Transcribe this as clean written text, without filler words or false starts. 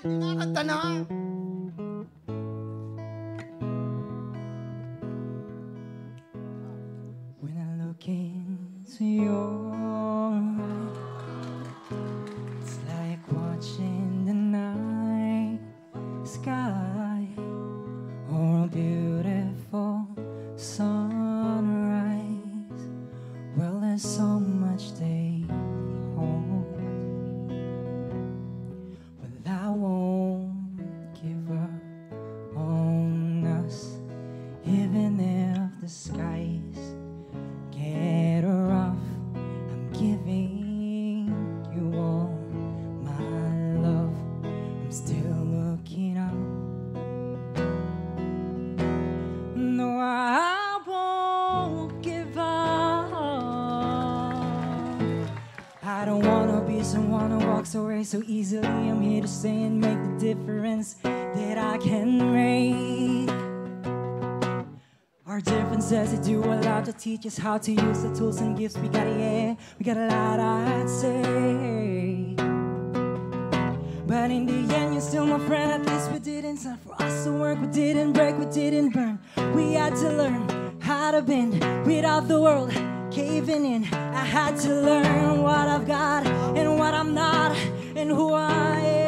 Nakakanta na. When I look into your eyes, it's like watching the night sky or a beautiful sunrise. Well, there's so much they hold, but I won't give up on us, even if the skies get rough. I'm giving you all my love. I'm still looking up. No, I won't give up. I don't wanna be someone who walks away so easily. I'm here to stay and make the difference that I can make. Our differences, they do a lot to teach us how to use the tools and gifts we got, yeah. We got a lot, I'd say. But in the end, you're still my friend. At least we didn't time for us to work. We didn't break, we didn't burn. We had to learn how to bend without the world caving in. I had to learn what I've got and what I'm not and who I am.